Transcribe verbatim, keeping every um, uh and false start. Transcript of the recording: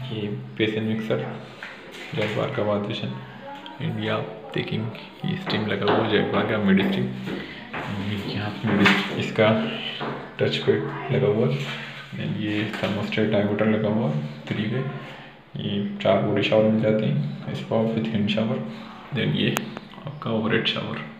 ये बेसन mixer, Jaguar का वादिशन इंडिया टेकिंग स्टीम लगा हुआ, जैगवार का मिड स्टीम। यहाँ पे इसका टच पैड लगा हुआ। देन ये थर्मोस्टेट डायमीटर लगा हुआ थ्री वे। ये चार बॉडी शावर मिल जाते हैं, spa with hand shower. Then ये आपका ओवरहेड शावर।